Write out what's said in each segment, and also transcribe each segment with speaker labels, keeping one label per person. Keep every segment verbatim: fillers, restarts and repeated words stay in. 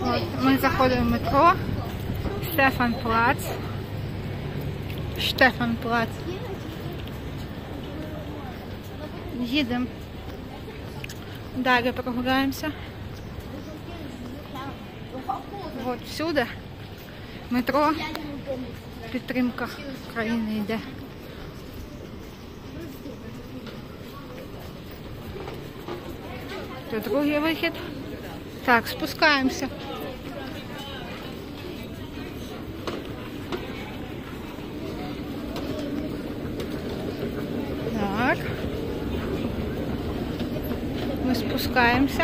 Speaker 1: От, ми заходимо в метро. Штефанплац. Штефанплац. Їдемо. Далі прогуляємося. От всюди метро. Підтримка країни йде. Це другий вихід. Так, спускаємося. Так. Ми спускаємося.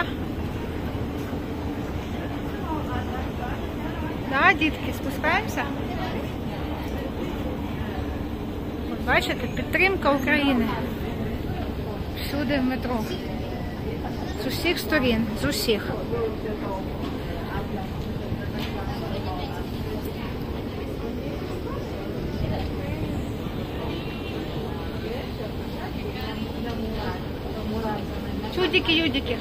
Speaker 1: Так, дітки, спускаємося. От бачите, підтримка України. Всюди в метро. З усіх сторін, з усіх. Чудики-юдики.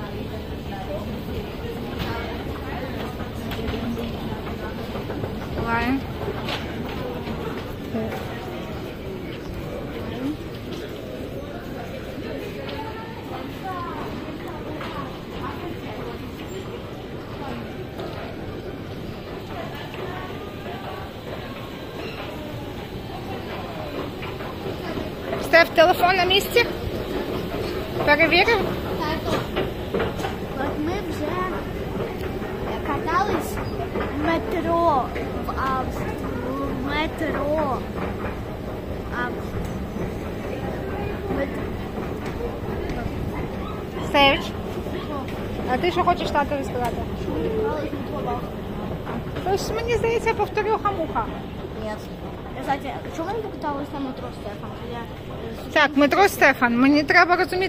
Speaker 1: Лайн. Стеф, телефон на місці? Перевірив?
Speaker 2: От ми вже катались в метро в Австрії. В метро.
Speaker 1: Севич, а ти що хочеш татові сказати? Тож, мені здається, повторю хамуха.
Speaker 2: Ні. Кстати, чому ми покатались на метро, Стефан? Я...
Speaker 1: Так, метро Стефан. Мені треба розуміти.